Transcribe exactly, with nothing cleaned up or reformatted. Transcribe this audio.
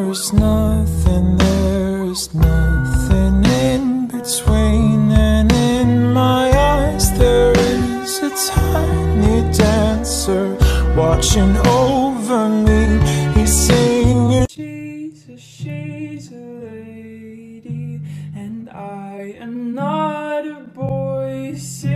there's nothing, there's nothing in between. And in my eyes there is a tiny dancer watching over me. He's singing, she's a, she's a lady, and I am not a boy.